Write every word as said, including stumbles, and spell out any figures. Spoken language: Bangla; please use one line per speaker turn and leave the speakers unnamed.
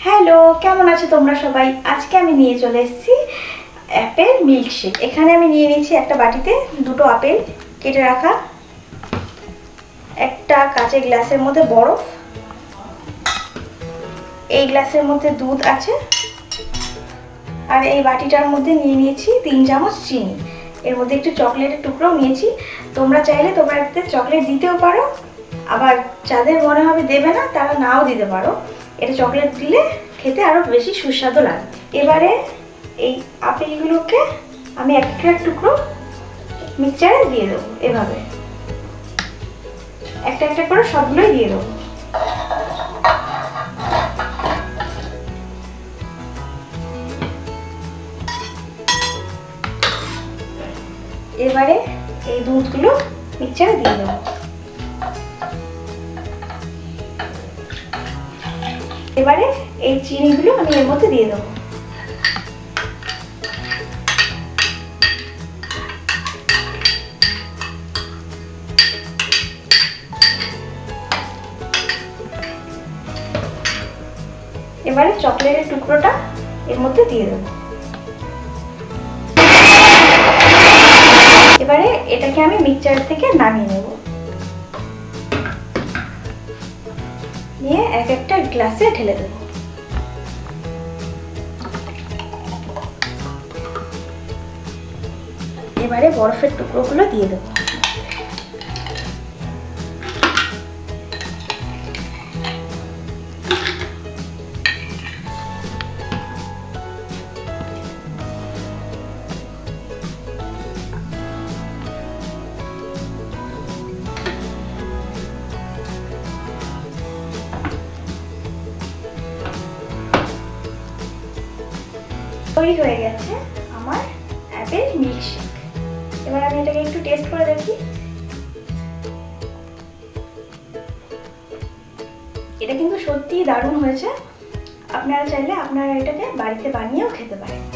হ্যালো, কেমন আছো তোমরা সবাই? আজকে আমি নিয়ে চলে এসেছি অ্যাপেল মিল্কশেক। এখানে আমি নিয়ে নিয়েছি একটা বাটিতে দুটো আপেল কেটে রাখা, একটা কাঁচের গ্লাসের মধ্যে বরফ, এই গ্লাসের মধ্যে দুধ আছে, আর এই বাটিটার মধ্যে নিয়ে নিয়েছি তিন চামচ চিনি। এর মধ্যে একটু চকলেটের টুকরোও নিয়েছি। তোমরা চাইলে তোমরা এতে চকলেট দিতেও পারো, আবার যাদের মনে হবে দেবে না তারা নাও দিতে পারো। এটা চকলেট দিলে খেতে আরও বেশি সুস্বাদু লাগে। এবারে এই আপেলগুলোকে আমি একটা টুকরো মিক্সচারে দিয়ে দেবো। এভাবে একটা একটা করে সবগুলোই দিয়ে দেবো। এবারে এই দুধগুলো মিক্সচারে দিয়ে দেবো। এবারে এই চিনিগুলো আমি এর মধ্যে দিয়ে দেবো। এবারে চকলেটের টুকরোটা এর মধ্যে দিয়ে দেবো। এবারে এটাকে আমি মিক্সচার থেকে নামিয়ে নেব, নিয়ে এক একটা গ্লাসে ঢেলে দেবো। এবারে বরফের টুকরোগুলো দিয়ে দেবো। তৈরি হয়ে গেছে আমার অ্যাপেল মিল্কশেক। এবার আমি এটাকে একটু টেস্ট করে দেখি। এটা কিন্তু সত্যিই দারুণ হয়েছে। আপনারা চাইলে আপনারা এটাকে বাড়িতে বানিয়েও খেতে পারেন।